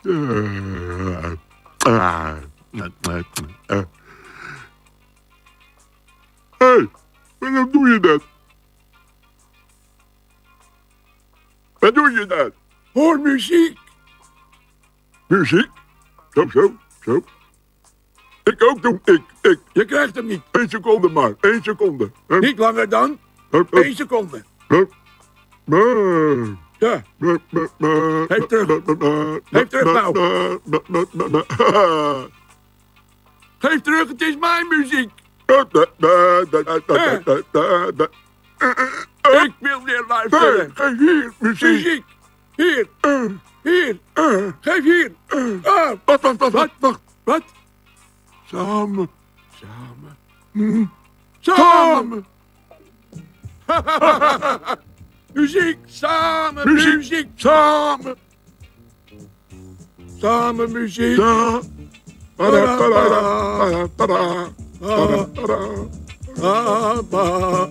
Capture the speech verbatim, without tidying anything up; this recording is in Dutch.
Hé, waarom doe je dat? Wat doe je dat? Hoor muziek. Muziek? Zo, zo, zo. Ik ook doen, ik, ik. Je krijgt hem niet. Eén seconde maar, één seconde. Niet langer dan één seconde. Ja. Geef terug. Geef terug nou. Geef terug, het is mijn muziek. Ik wil weer luisteren. Geef hier, muziek. Muziek. Hier. Hier. Geef hier. Ah. Wacht, wacht, wacht, Wat? wacht. Wat? Samen. Samen. Samen. Muziek. Samen. Muziek. Muziek. Samen. Samen muziek. Ja. Tada, tada, tada, tada, tada, tada. Ah, bah.